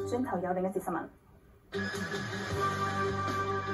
轉頭有另一節新聞。